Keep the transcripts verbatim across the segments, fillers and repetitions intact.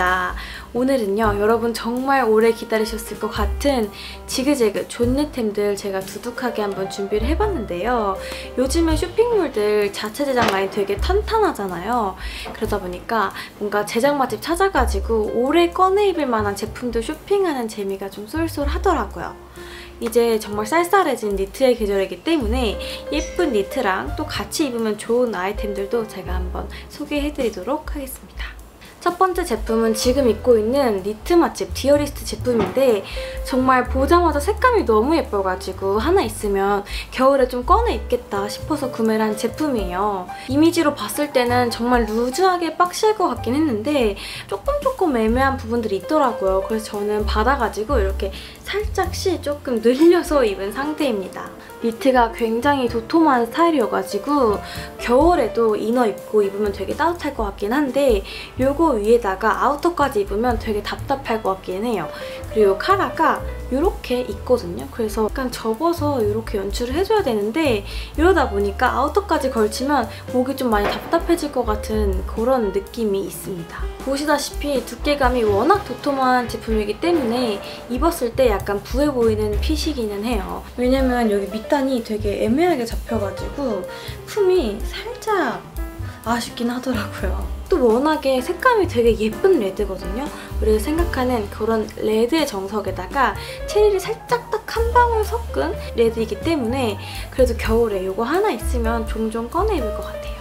반갑습니다. 오늘은요, 여러분 정말 오래 기다리셨을 것 같은 지그재그 존니템들 제가 두둑하게 한번 준비를 해봤는데요. 요즘에 쇼핑몰들 자체 제작 라인 되게 탄탄하잖아요. 그러다 보니까 뭔가 제작 맛집 찾아가지고 오래 꺼내 입을 만한 제품들 쇼핑하는 재미가 좀 쏠쏠하더라고요. 이제 정말 쌀쌀해진 니트의 계절이기 때문에 예쁜 니트랑 또 같이 입으면 좋은 아이템들도 제가 한번 소개해드리도록 하겠습니다. 첫 번째 제품은 지금 입고 있는 니트 맛집 디어리스트 제품인데 정말 보자마자 색감이 너무 예뻐가지고 하나 있으면 겨울에 좀 꺼내 입겠다 싶어서 구매를 한 제품이에요. 이미지로 봤을 때는 정말 루즈하게 박시할 것 같긴 했는데 조금 조금 애매한 부분들이 있더라고요. 그래서 저는 받아가지고 이렇게 살짝씩 조금 늘려서 입은 상태입니다. 니트가 굉장히 도톰한 스타일이어가지고 겨울에도 이너 입고 입으면 되게 따뜻할 것 같긴 한데 요거 위에다가 아우터까지 입으면 되게 답답할 것 같긴 해요. 그리고 카라가 이렇게 있거든요. 그래서 약간 접어서 이렇게 연출을 해줘야 되는데 이러다 보니까 아우터까지 걸치면 목이 좀 많이 답답해질 것 같은 그런 느낌이 있습니다. 보시다시피 두께감이 워낙 도톰한 제품이기 때문에 입었을 때 약간 부해 보이는 핏이기는 해요. 왜냐면 여기 밑단이 되게 애매하게 잡혀가지고 품이 살짝 아쉽긴 하더라고요. 또 워낙에 색감이 되게 예쁜 레드거든요. 우리가 생각하는 그런 레드의 정석에다가 체리를 살짝 딱 한 방울 섞은 레드이기 때문에 그래도 겨울에 이거 하나 있으면 종종 꺼내 입을 것 같아요.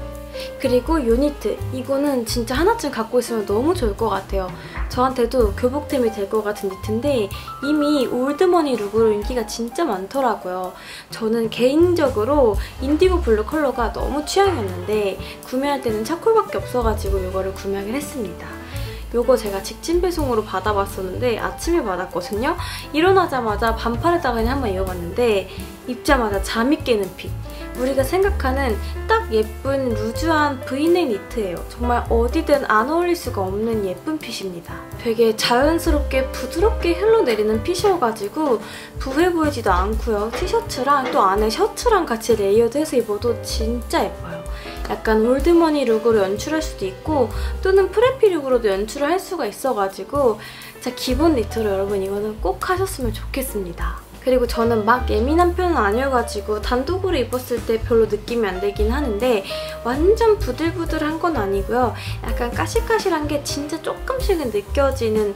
그리고 요 니트, 이거는 진짜 하나쯤 갖고 있으면 너무 좋을 것 같아요. 저한테도 교복템이 될 것 같은 니트인데 이미 올드머니 룩으로 인기가 진짜 많더라고요. 저는 개인적으로 인디고 블루 컬러가 너무 취향이었는데 구매할 때는 차콜밖에 없어가지고 이거를 구매하긴 했습니다. 요거 제가 직진 배송으로 받아봤었는데 아침에 받았거든요. 일어나자마자 반팔에다가 그냥 한번 입어봤는데 입자마자 잠이 깨는 핏. 우리가 생각하는 딱 예쁜 루즈한 브이넥 니트예요. 정말 어디든 안 어울릴 수가 없는 예쁜 핏입니다. 되게 자연스럽게 부드럽게 흘러내리는 핏이어가지고 부해 보이지도 않고요. 티셔츠랑 또 안에 셔츠랑 같이 레이어드해서 입어도 진짜 예뻐요. 약간 올드머니 룩으로 연출할 수도 있고 또는 프레피 룩으로도 연출을 할 수가 있어가지고 진짜 기본 니트로 여러분 이거는 꼭 하셨으면 좋겠습니다. 그리고 저는 막 예민한 편은 아니어가지고 단독으로 입었을 때 별로 느낌이 안 들긴 하는데 완전 부들부들한 건 아니고요. 약간 까실까실한 게 진짜 조금씩은 느껴지는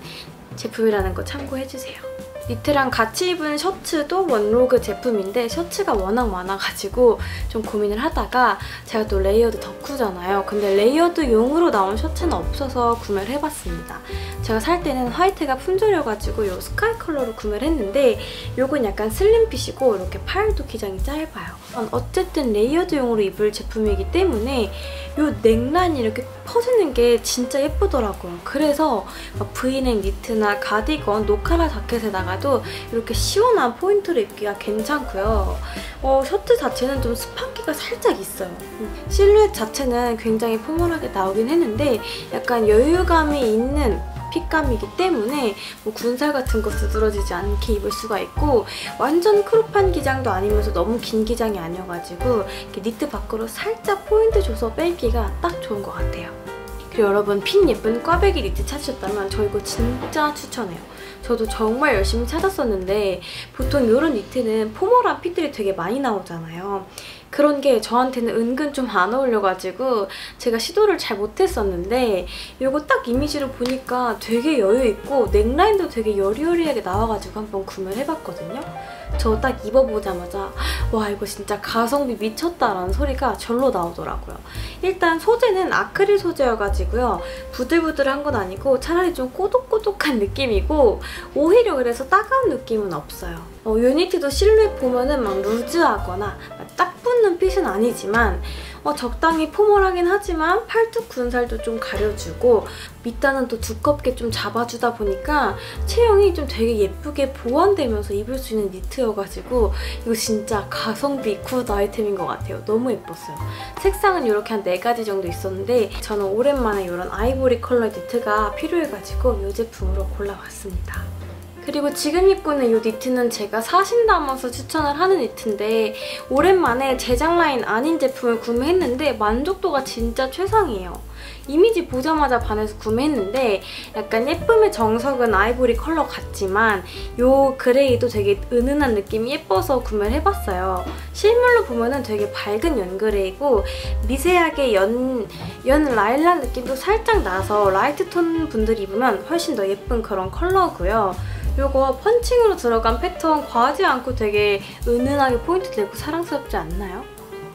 제품이라는 거 참고해주세요. 니트랑 같이 입은 셔츠도 원로그 제품인데 셔츠가 워낙 많아가지고 좀 고민을 하다가 제가 또 레이어드 덕후잖아요. 근데 레이어드용으로 나온 셔츠는 없어서 구매를 해봤습니다. 제가 살 때는 화이트가 품절이어가지고 이 스카이 컬러로 구매를 했는데 이건 약간 슬림핏이고 이렇게 팔도 기장이 짧아요. 어쨌든 레이어드용으로 입을 제품이기 때문에 이 넥라인이 이렇게 퍼지는 게 진짜 예쁘더라고요. 그래서 막 브이넥 니트나 가디건, 노카라 자켓에다가도 이렇게 시원한 포인트로 입기가 괜찮고요. 어, 셔츠 자체는 좀 스판기가 살짝 있어요. 실루엣 자체는 굉장히 포멀하게 나오긴 했는데 약간 여유감이 있는 핏감이기 때문에 뭐 군살 같은 거 두드러지지 않게 입을 수가 있고 완전 크롭한 기장도 아니면서 너무 긴 기장이 아니어가지고 이렇게 니트 밖으로 살짝 포인트 줘서 빼입기가 딱 좋은 것 같아요. 그리고 여러분 핀 예쁜 꽈배기 니트 찾으셨다면 저 이거 진짜 추천해요. 저도 정말 열심히 찾았었는데 보통 이런 니트는 포멀한 핏들이 되게 많이 나오잖아요. 그런 게 저한테는 은근 좀 안 어울려가지고 제가 시도를 잘 못했었는데 이거 딱 이미지로 보니까 되게 여유있고 넥라인도 되게 여리여리하게 나와가지고 한번 구매를 해봤거든요. 저 딱 입어보자마자 와 이거 진짜 가성비 미쳤다라는 소리가 절로 나오더라고요. 일단 소재는 아크릴 소재여가지고요. 부들부들한 건 아니고 차라리 좀 꼬독꼬독한 느낌이고 오히려 그래서 따가운 느낌은 없어요. 어, 유니티도 실루엣 보면은 막 루즈하거나 딱 붙는 핏은 아니지만 어, 적당히 포멀하긴 하지만 팔뚝 군살도 좀 가려주고 밑단은 또 두껍게 좀 잡아주다 보니까 체형이 좀 되게 예쁘게 보완되면서 입을 수 있는 니트여가지고 이거 진짜 가성비 굿 아이템인 것 같아요. 너무 예뻤어요. 색상은 이렇게 한 네 가지 정도 있었는데 저는 오랜만에 이런 아이보리 컬러 니트가 필요해가지고 이 제품으로 골라봤습니다. 그리고 지금 입고 있는 이 니트는 제가 사신 담아서 추천을 하는 니트인데 오랜만에 제작 라인 아닌 제품을 구매했는데 만족도가 진짜 최상이에요. 이미지 보자마자 반해서 구매했는데 약간 예쁨의 정석은 아이보리 컬러 같지만 요 그레이도 되게 은은한 느낌이 예뻐서 구매를 해봤어요. 실물로 보면은 되게 밝은 연그레이고 미세하게 연, 연 라일락 느낌도 살짝 나서 라이트 톤 분들이 입으면 훨씬 더 예쁜 그런 컬러고요. 요거 펀칭으로 들어간 패턴 과하지 않고 되게 은은하게 포인트 내고 사랑스럽지 않나요?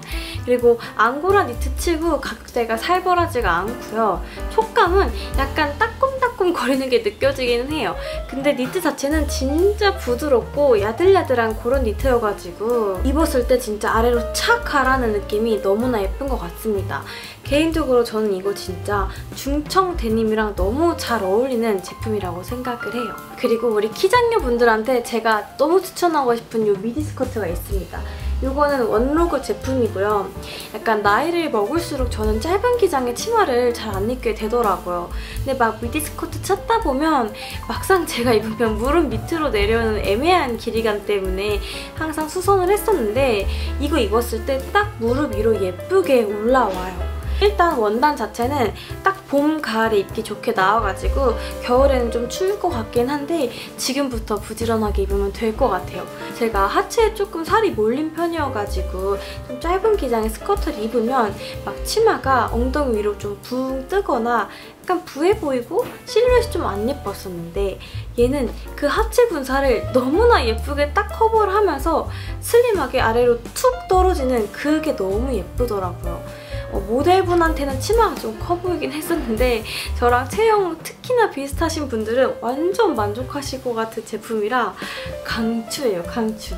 그리고 앙고라 니트 치고 가격대가 살벌하지가 않고요. 촉감은 약간 따끔따끔 거리는 게 느껴지기는 해요. 근데 니트 자체는 진짜 부드럽고 야들야들한 그런 니트여가지고 입었을 때 진짜 아래로 착 가라는 느낌이 너무나 예쁜 것 같습니다. 개인적으로 저는 이거 진짜 중청 데님이랑 너무 잘 어울리는 제품이라고 생각을 해요. 그리고 우리 키장녀 분들한테 제가 너무 추천하고 싶은 이 미디 스커트가 있습니다. 이거는 원로그 제품이고요. 약간 나이를 먹을수록 저는 짧은 기장의 치마를 잘 안 입게 되더라고요. 근데 막 미디 스커트 찾다 보면 막상 제가 입으면 무릎 밑으로 내려오는 애매한 길이감 때문에 항상 수선을 했었는데 이거 입었을 때 딱 무릎 위로 예쁘게 올라와요. 일단 원단 자체는 딱 봄, 가을에 입기 좋게 나와가지고 겨울에는 좀 추울 것 같긴 한데 지금부터 부지런하게 입으면 될 것 같아요. 제가 하체에 조금 살이 몰린 편이어가지고 좀 짧은 기장의 스커트를 입으면 막 치마가 엉덩이 위로 좀 붕 뜨거나 약간 부해 보이고 실루엣이 좀 안 예뻤었는데 얘는 그 하체 분살을 너무나 예쁘게 딱 커버를 하면서 슬림하게 아래로 툭 떨어지는 그게 너무 예쁘더라고요. 어, 모델분한테는 치마가 좀 커 보이긴 했었는데 저랑 체형 특히나 비슷하신 분들은 완전 만족하실 것 같은 제품이라 강추예요, 강추.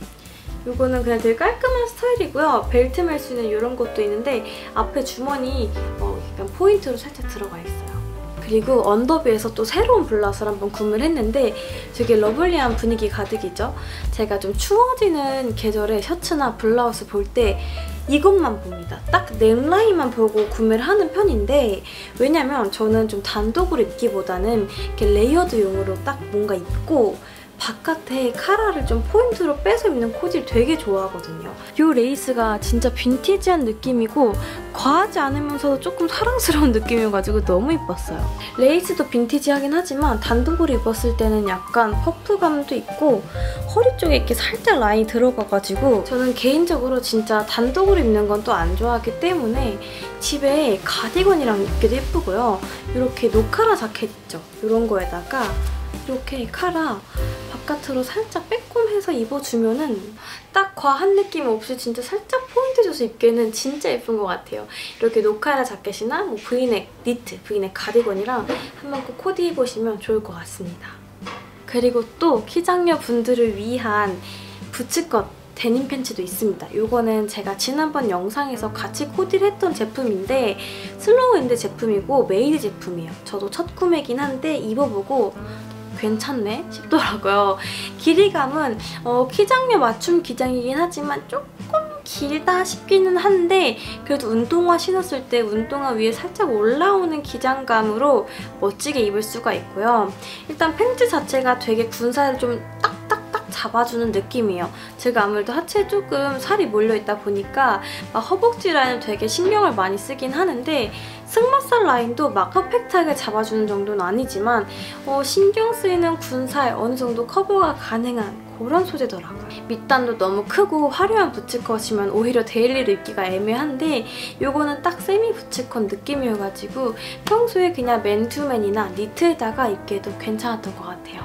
이거는 그냥 되게 깔끔한 스타일이고요. 벨트 멜 수 있는 이런 것도 있는데 앞에 주머니 어, 약간 포인트로 살짝 들어가 있어요. 그리고 언더비에서 또 새로운 블라우스를 한번 구매를 했는데 되게 러블리한 분위기 가득이죠. 제가 좀 추워지는 계절에 셔츠나 블라우스 볼 때 이것만 봅니다. 딱 넥라인만 보고 구매를 하는 편인데 왜냐면 저는 좀 단독으로 입기보다는 이렇게 레이어드용으로 딱 뭔가 입고 바깥에 카라를 좀 포인트로 빼서 입는 코디를 되게 좋아하거든요. 이 레이스가 진짜 빈티지한 느낌이고 과하지 않으면서도 조금 사랑스러운 느낌이어가지고 너무 예뻤어요. 레이스도 빈티지하긴 하지만 단독으로 입었을 때는 약간 퍼프감도 있고 허리 쪽에 이렇게 살짝 라인이 들어가가지고 저는 개인적으로 진짜 단독으로 입는 건 또 안 좋아하기 때문에 집에 가디건이랑 입기도 예쁘고요. 이렇게 노카라 자켓 있죠? 이런 거에다가 이렇게 카라 바깥으로 살짝 빼꼼해서 입어주면은 딱 과한 느낌 없이 진짜 살짝 포인트 줘서 입기에는 진짜 예쁜 것 같아요. 이렇게 노카라 자켓이나 뭐 브이넥 니트, 브이넥 가디건이랑 한번 꼭 코디해보시면 좋을 것 같습니다. 그리고 또 키장녀 분들을 위한 부츠컷 데님 팬츠도 있습니다. 이거는 제가 지난번 영상에서 같이 코디를 했던 제품인데 슬로우핸드 제품이고 메이드 제품이에요. 저도 첫 구매긴 한데 입어보고 괜찮네 싶더라고요. 길이감은 어, 키장녀 맞춤 기장이긴 하지만 조금 길다 싶기는 한데 그래도 운동화 신었을 때 운동화 위에 살짝 올라오는 기장감으로 멋지게 입을 수가 있고요. 일단 팬츠 자체가 되게 군살을 좀 딱딱딱 잡아주는 느낌이에요. 제가 아무래도 하체에 조금 살이 몰려있다 보니까 막 허벅지 라인을 되게 신경을 많이 쓰긴 하는데 승마살 라인도 막 퍼펙트하게 잡아주는 정도는 아니지만 어, 신경 쓰이는 군살 어느 정도 커버가 가능한 그런 소재더라고요. 밑단도 너무 크고 화려한 부츠컷이면 오히려 데일리로 입기가 애매한데 이거는 딱 세미 부츠컷 느낌이어가지고 평소에 그냥 맨투맨이나 니트에다가 입기에도 괜찮았던 것 같아요.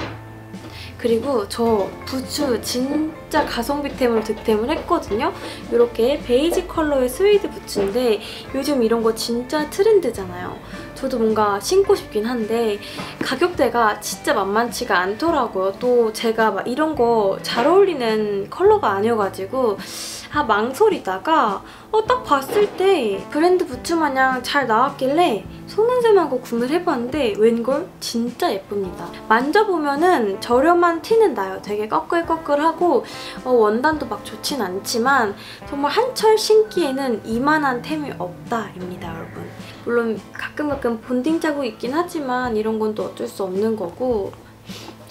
그리고 저 부츠 진짜 가성비템으로 득템을 했거든요. 이렇게 베이지 컬러의 스웨이드 부츠인데 요즘 이런 거 진짜 트렌드잖아요. 저도 뭔가 신고 싶긴 한데 가격대가 진짜 만만치가 않더라고요. 또 제가 막 이런 거 잘 어울리는 컬러가 아니어가지고 아 망설이다가 어, 딱 봤을 때 브랜드 부츠 마냥 잘 나왔길래 속눈썹하고 구매를 해봤는데 웬걸 진짜 예쁩니다. 만져보면은 저렴한 티는 나요. 되게 꺼끌꺼끌하고 어, 원단도 막 좋진 않지만 정말 한철 신기에는 이만한 템이 없다입니다, 여러분. 물론 가끔 가끔 본딩 자국 있긴 하지만 이런 건 또 어쩔 수 없는 거고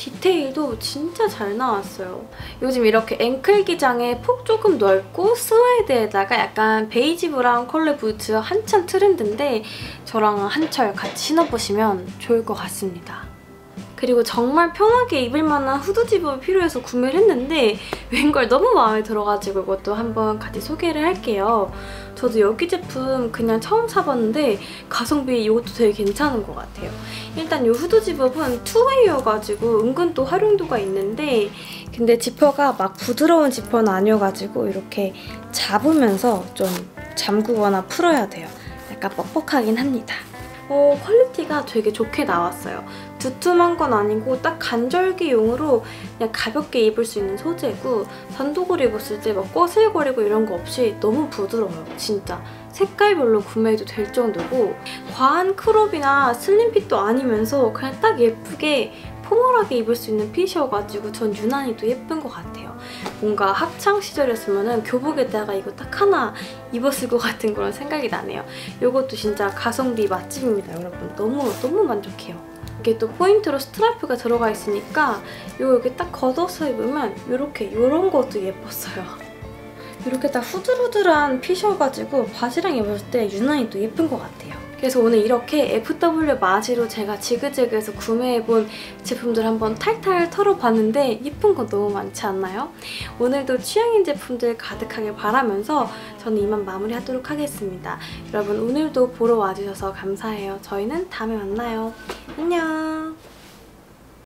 디테일도 진짜 잘 나왔어요. 요즘 이렇게 앵클 기장에 폭 조금 넓고 스웨이드에다가 약간 베이지 브라운 컬러 부츠 한참 트렌드인데 저랑 한철 같이 신어보시면 좋을 것 같습니다. 그리고 정말 편하게 입을 만한 후드 집업이 필요해서 구매를 했는데 웬걸 너무 마음에 들어가지고 이것도 한번 같이 소개를 할게요. 저도 여기 제품 그냥 처음 사봤는데 가성비 이것도 되게 괜찮은 것 같아요. 일단 이 후드 집업은 투웨이여가지고 은근 또 활용도가 있는데 근데 지퍼가 막 부드러운 지퍼는 아니어가지고 이렇게 잡으면서 좀 잠그거나 풀어야 돼요. 약간 뻑뻑하긴 합니다. 어, 퀄리티가 되게 좋게 나왔어요. 두툼한 건 아니고 딱 간절기용으로 그냥 가볍게 입을 수 있는 소재고 단독으로 입었을 때 막 꼬슬거리고 이런 거 없이 너무 부드러워요. 진짜 색깔별로 구매해도 될 정도고 과한 크롭이나 슬림핏도 아니면서 그냥 딱 예쁘게 포멀하게 입을 수 있는 핏이어가지고 전 유난히 또 예쁜 것 같아요. 뭔가 학창 시절이었으면 교복에다가 이거 딱 하나 입었을 것 같은 그런 생각이 나네요. 이것도 진짜 가성비 맛집입니다, 여러분. 너무 너무 만족해요. 이게 또 포인트로 스트라이프가 들어가 있으니까 이거 이렇게 딱 걷어서 입으면 이렇게 이런 것도 예뻤어요. 이렇게 딱 후들후들한 핏이어가지고 바지랑 입었을 때 유난히 또 예쁜 것 같아요. 그래서 오늘 이렇게 에프더블유 마지로 제가 지그재그에서 구매해본 제품들 한번 탈탈 털어봤는데 예쁜 거 너무 많지 않나요? 오늘도 취향인 제품들 가득하길 바라면서 저는 이만 마무리하도록 하겠습니다. 여러분 오늘도 보러 와주셔서 감사해요. 저희는 다음에 만나요. 안녕!